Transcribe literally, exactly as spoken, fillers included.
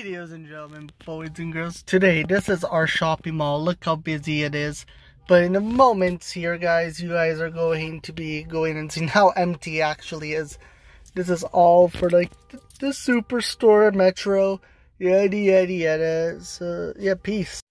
Ladies and gentlemen, boys and girls, today this is our shopping mall. Look how busy it is. But in a moment here, guys, you guys are going to be going and seeing how empty it actually is. This is all for like the, the Superstore, Metro, yada yada yada. So yeah, peace.